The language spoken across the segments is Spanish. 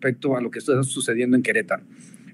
respecto a lo que está sucediendo en Querétaro.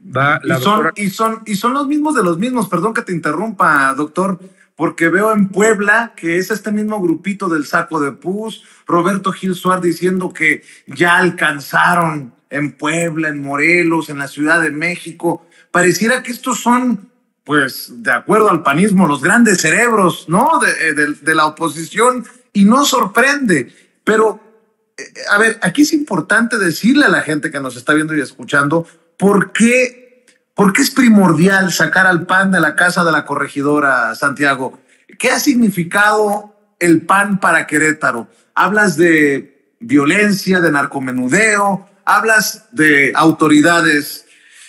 Y son los mismos de los mismos, perdón que te interrumpa, doctor, porque veo en Puebla que es este mismo grupito del saco de pus, Roberto Gil Suárez diciendo que ya alcanzaron en Puebla, en Morelos, en la Ciudad de México. Pareciera que estos son, pues, de acuerdo al panismo, los grandes cerebros, ¿no? De la oposición, y no sorprende. Pero, a ver, aquí es importante decirle a la gente que nos está viendo y escuchando, ¿por qué es primordial sacar al PAN de la casa de la corregidora, Santiago? ¿Qué ha significado el PAN para Querétaro? Hablas de violencia, de narcomenudeo, hablas de autoridades,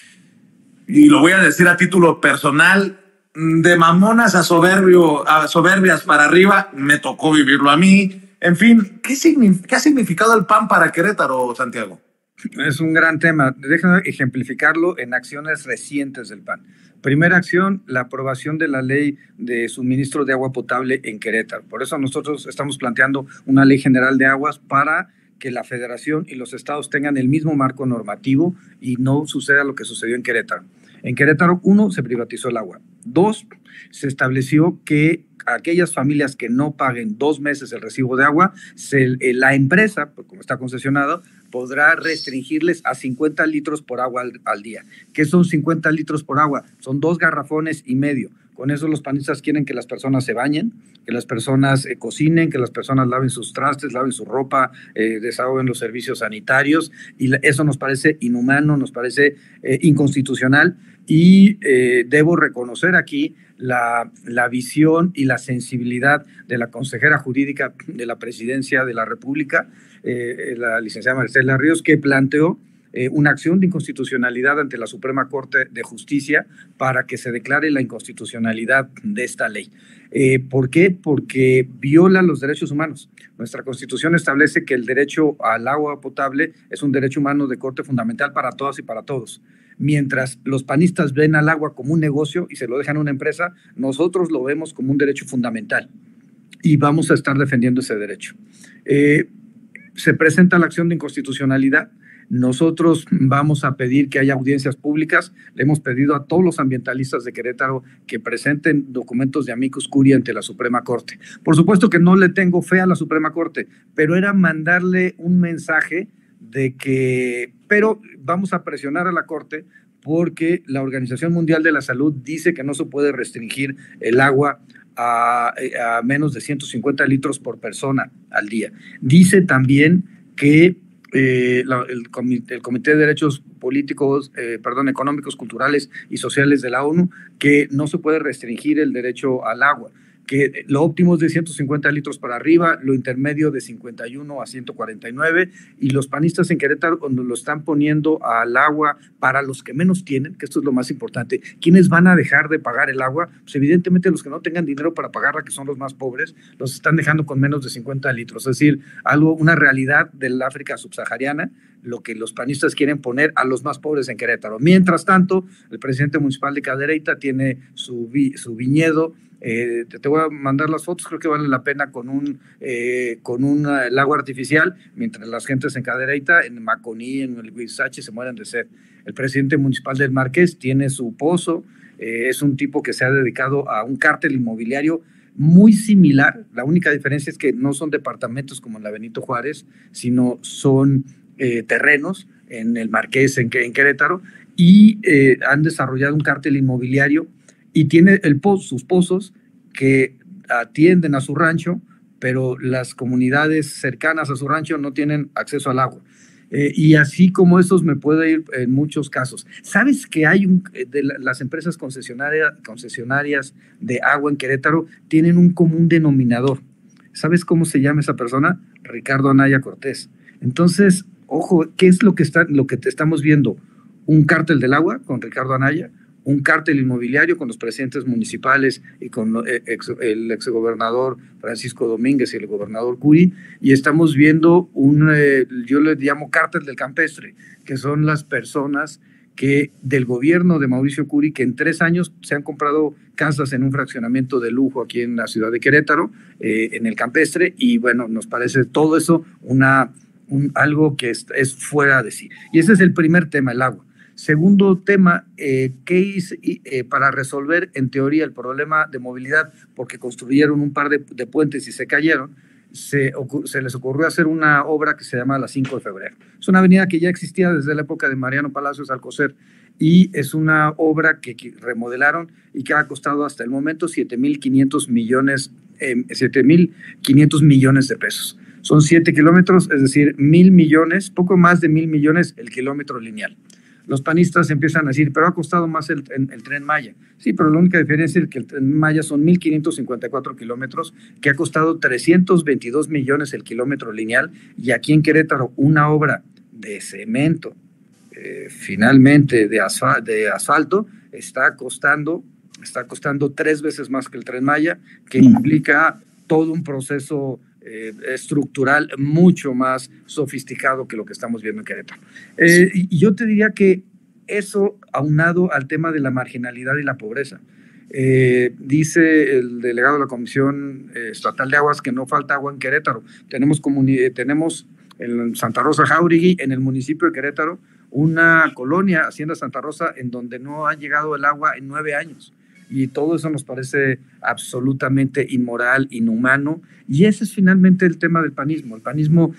y lo voy a decir a título personal, de mamonas a soberbias para arriba, me tocó vivirlo a mí. En fin, ¿qué ha significado el PAN para Querétaro, Santiago? Es un gran tema. Déjame ejemplificarlo en acciones recientes del PAN. Primera acción, la aprobación de la ley de suministro de agua potable en Querétaro. Por eso nosotros estamos planteando una ley general de aguas para que la federación y los estados tengan el mismo marco normativo y no suceda lo que sucedió en Querétaro. En Querétaro, 1, se privatizó el agua. 2, se estableció que aquellas familias que no paguen 2 meses el recibo de agua, la empresa, como está concesionado, podrá restringirles a 50 litros por agua al día. ¿Qué son 50 litros por agua? Son 2 garrafones y medio. Con eso los panistas quieren que las personas se bañen, que las personas cocinen, que las personas laven sus trastes, laven su ropa, desahoguen los servicios sanitarios, y eso nos parece inhumano, nos parece inconstitucional, y debo reconocer aquí la visión y la sensibilidad de la consejera jurídica de la Presidencia de la República, la licenciada Marcela Ríos, que planteó una acción de inconstitucionalidad ante la Suprema Corte de Justicia para que se declare la inconstitucionalidad de esta ley. ¿Por qué? Porque viola los derechos humanos. Nuestra Constitución establece que el derecho al agua potable es un derecho humano de corte fundamental para todas y para todos. Mientras los panistas ven al agua como un negocio y se lo dejan a una empresa, nosotros lo vemos como un derecho fundamental y vamos a estar defendiendo ese derecho. Se presenta la acción de inconstitucionalidad. Nosotros vamos a pedir que haya audiencias públicas. Le hemos pedido a todos los ambientalistas de Querétaro que presenten documentos de amicus curiae ante la Suprema Corte. Por supuesto que no le tengo fe a la Suprema Corte, pero era mandarle un mensaje de que, pero vamos a presionar a la Corte porque la Organización Mundial de la Salud dice que no se puede restringir el agua a menos de 150 litros por persona al día. Dice también que el Comité de Derechos Políticos, Económicos, Culturales y Sociales de la ONU, que no se puede restringir el derecho al agua, que lo óptimo es de 150 litros para arriba, lo intermedio de 51 a 149, y los panistas en Querétaro cuando lo están poniendo al agua para los que menos tienen, que esto es lo más importante. ¿Quiénes van a dejar de pagar el agua? Pues evidentemente los que no tengan dinero para pagarla, que son los más pobres, los están dejando con menos de 50 litros, es decir, una realidad del África subsahariana, lo que los panistas quieren poner a los más pobres en Querétaro. Mientras tanto, el presidente municipal de Cadereyta tiene su viñedo. Te voy a mandar las fotos, creo que vale la pena con un lago artificial, mientras las gentes en Cadereyta, en Maconí, en el Huizache se mueren de sed. El presidente municipal del Marqués tiene su pozo, es un tipo que se ha dedicado a un cártel inmobiliario muy similar. La única diferencia es que no son departamentos como en la Benito Juárez, sino son terrenos en el Marqués, en Querétaro, y han desarrollado un cártel inmobiliario y tiene sus pozos que atienden a su rancho, pero las comunidades cercanas a su rancho no tienen acceso al agua. Y así como estos me puede ir en muchos casos. ¿Sabes que hay las empresas concesionarias de agua en Querétaro tienen un común denominador? ¿Sabes cómo se llama esa persona? Ricardo Anaya Cortés. Entonces, ojo, ¿qué es lo que estamos viendo? Un cártel del agua con Ricardo Anaya, un cártel inmobiliario con los presidentes municipales y con el exgobernador Francisco Domínguez y el gobernador Curi, y estamos viendo yo le llamo cártel del campestre, que son las personas que del gobierno de Mauricio Curi, que en 3 años se han comprado casas en un fraccionamiento de lujo aquí en la ciudad de Querétaro, en el campestre, y bueno, nos parece todo eso una algo que es fuera de sí. Y ese es el primer tema, el agua. Segundo tema, ¿qué hice para resolver en teoría el problema de movilidad? Porque construyeron un par de puentes y se cayeron. Se les ocurrió hacer una obra que se llama la 5 de febrero. Es una avenida que ya existía desde la época de Mariano Palacios Alcocer y es una obra que remodelaron y que ha costado hasta el momento 7.500 millones de pesos. Son 7 kilómetros, es decir, 1.000 millones, poco más de 1.000 millones el kilómetro lineal. Los panistas empiezan a decir, pero ha costado más el Tren Maya. Sí, pero la única diferencia es que el Tren Maya son 1.554 kilómetros, que ha costado 322 millones el kilómetro lineal, y aquí en Querétaro una obra de cemento, finalmente de asfalto, está costando 3 veces más que el Tren Maya, que implica todo un proceso estructural mucho más sofisticado que lo que estamos viendo en Querétaro. Y yo te diría que eso, aunado al tema de la marginalidad y la pobreza, dice el delegado de la Comisión Estatal de Aguas que no falta agua en Querétaro. Tenemos en Santa Rosa Jáuregui, en el municipio de Querétaro, una colonia, Hacienda Santa Rosa, en donde no ha llegado el agua en 9 años. Y todo eso nos parece absolutamente inmoral, inhumano, y ese es finalmente el tema del panismo. El panismo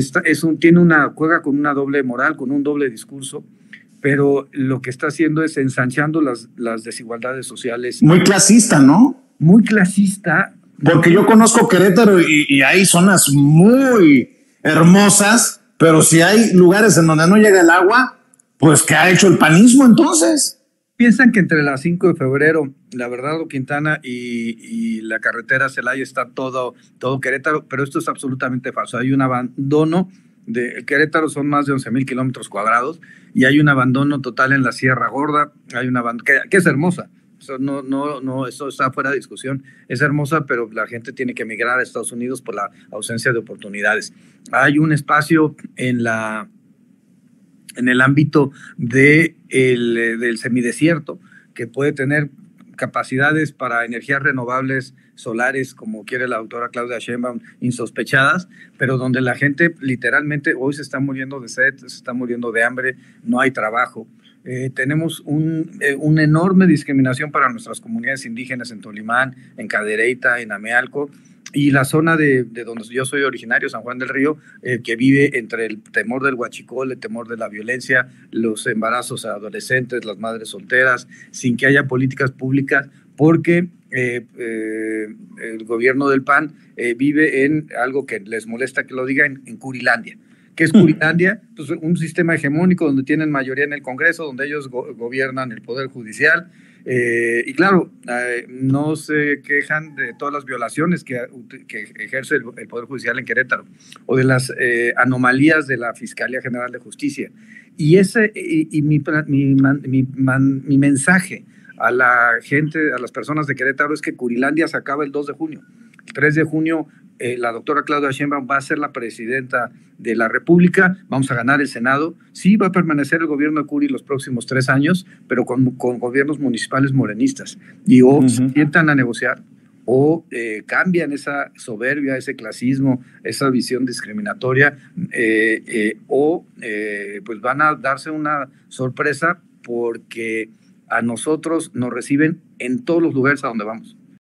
juega con una doble moral, con un doble discurso, pero lo que está haciendo es ensanchando las desigualdades sociales. Muy clasista, ¿no? Muy clasista. Porque yo conozco Querétaro y hay zonas muy hermosas, pero si hay lugares en donde no llega el agua, pues ¿qué ha hecho el panismo entonces? Piensan que entre la 5 de febrero, la Bernardo Quintana y la carretera Celaya está todo Querétaro, pero esto es absolutamente falso. Hay un abandono de Querétaro, son más de 11,000 kilómetros cuadrados, y hay un abandono total en la Sierra Gorda. Hay una que es hermosa. Eso no, eso está fuera de discusión. Es hermosa, pero la gente tiene que emigrar a Estados Unidos por la ausencia de oportunidades. Hay un espacio en el ámbito del semidesierto, que puede tener capacidades para energías renovables solares, como quiere la doctora Claudia Sheinbaum, insospechadas, pero donde la gente literalmente hoy se está muriendo de sed, se está muriendo de hambre, no hay trabajo. Tenemos una enorme discriminación para nuestras comunidades indígenas en Tolimán, en Cadereyta, en Amealco, y la zona de donde yo soy originario, San Juan del Río, que vive entre el temor del huachicol, el temor de la violencia, los embarazos adolescentes, las madres solteras, sin que haya políticas públicas, porque el gobierno del PAN vive en algo que les molesta que lo diga, en Curilandia. ¿Qué es Curilandia? Pues un sistema hegemónico donde tienen mayoría en el Congreso, donde ellos gobiernan el Poder Judicial. Y claro, no se quejan de todas las violaciones que ejerce el Poder Judicial en Querétaro, o de las anomalías de la Fiscalía General de Justicia. Y mi mensaje a la gente, a las personas de Querétaro, es que Curilandia se acaba el 2 de junio. El 3 de junio la doctora Claudia Sheinbaum va a ser la presidenta de la República, vamos a ganar el Senado. Sí, va a permanecer el gobierno de Curi los próximos 3 años, pero con gobiernos municipales morenistas. Y se sientan a negociar, o cambian esa soberbia, ese clasismo, esa visión discriminatoria, pues van a darse una sorpresa, porque a nosotros nos reciben en todos los lugares a donde vamos.